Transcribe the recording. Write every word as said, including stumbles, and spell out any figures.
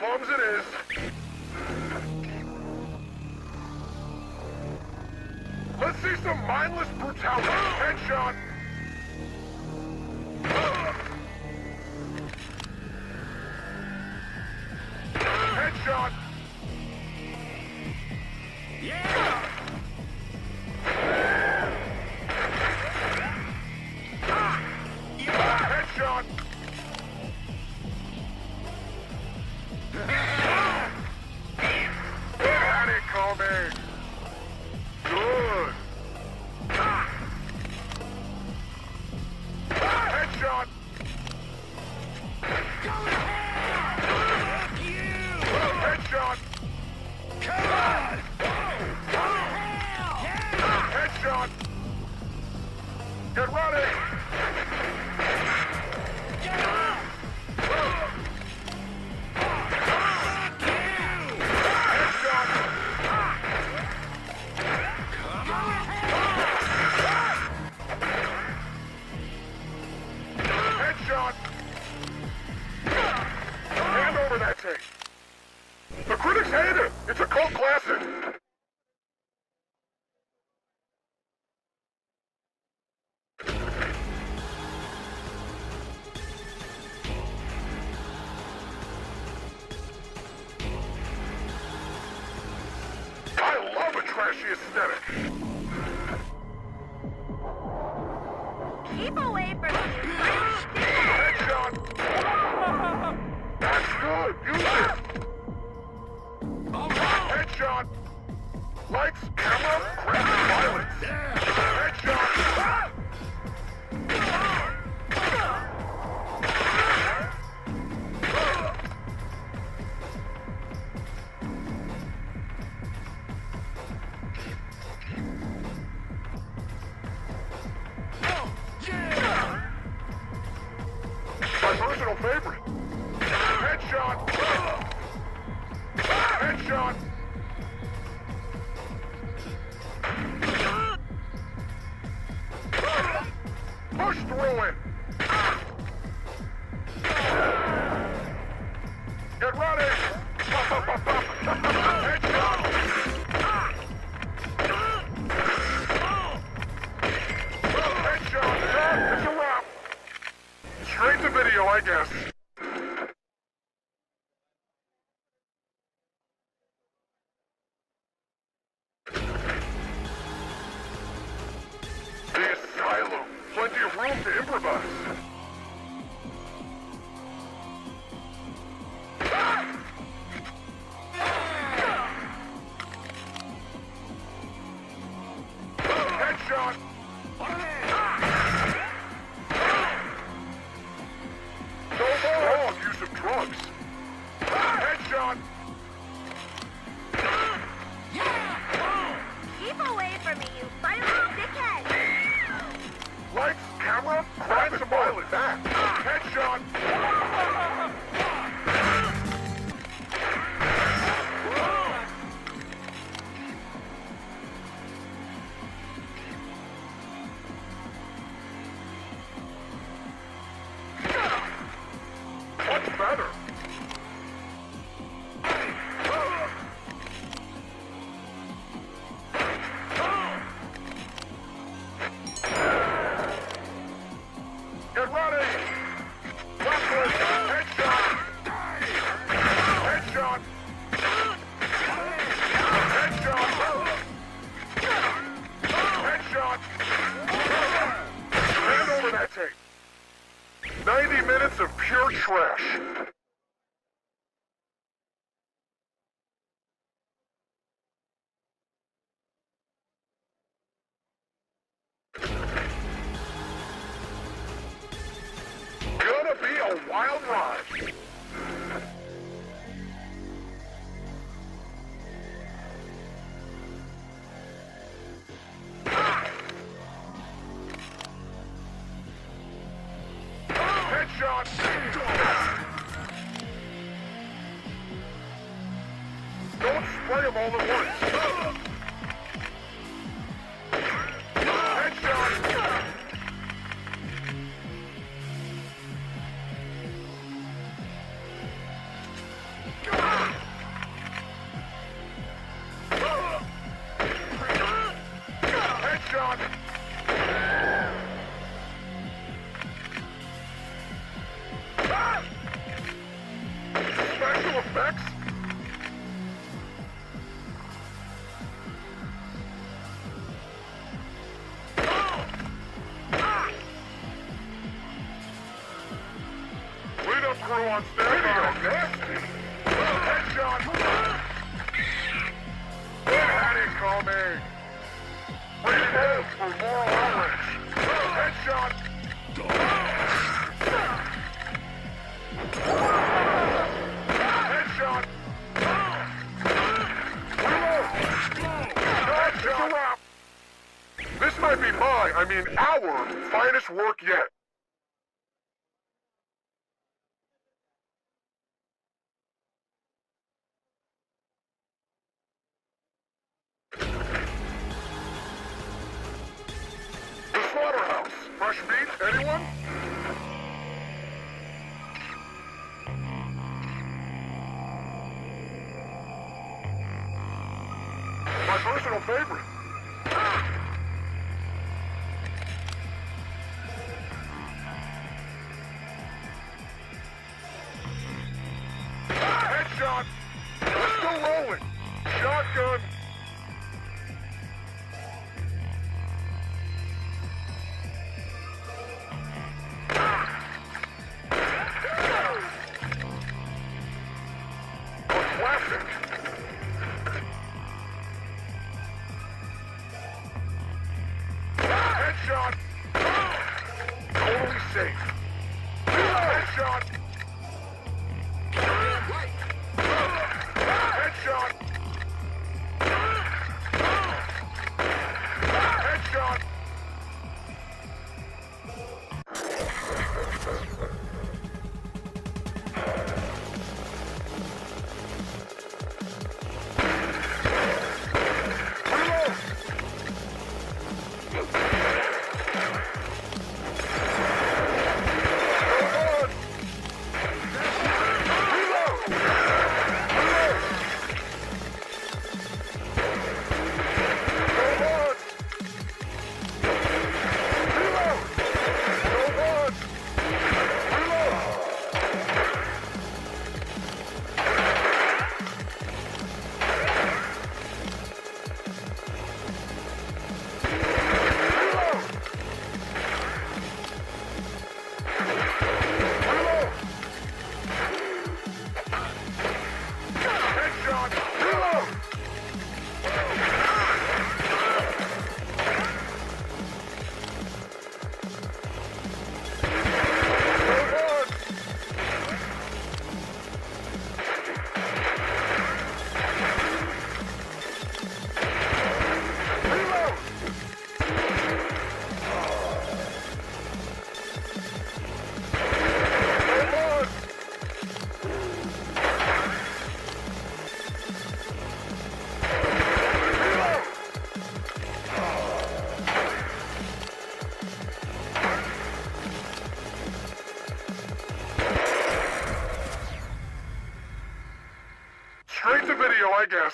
comes it is. Let's see some mindless brutality. Headshot. Headshot. Yeah! Headshot. Had it coming. Good. Headshot. Go ahead! Fuck you! Headshot. Come on! Go ahead! Yeah! Headshot. Get ready. Get up! Fuck you! Headshot. Go ahead! Headshot. Hand over that tape. The critics hate it. It's a cult classic. I love a trashy aesthetic. Keep away from me. Headshot. That's good. Use it. All right! Headshot. Lights, camera, graphic violence. Headshot. Oh, yeah! My personal favorite. Headshot. Headshot. Push through it. Get ready. Headshot. Headshot. It's a wrap. Straight to video, I guess. The asylum. Plenty of room to improvise. Headshot. No more use of drugs. Headshot. Keep away from me, you violent dickhead. Lights, camera, crime some violence. Headshot. What's better? Get ready! Backward! Headshot! Headshot! Headshot! Headshot! Hand over that tape. ninety minutes of pure trash. Gonna be a wild ride. Headshot. Don't spray them all at once. Headshot. Go! Headshot! Ah! Special effects? Cleanup crew on standby. Nasty. Headshot. Had it coming. Reload for more orange. Headshot. Headshot. Reload. Headshot. Wrap. This might be my, I mean our, finest work yet. Slaughterhouse. Fresh meat, anyone? My personal favorite. Headshot. We're still rolling. Shotgun. Classic. Headshot. Totally safe. Headshot. Headshot. Headshot. Straight to video, I guess.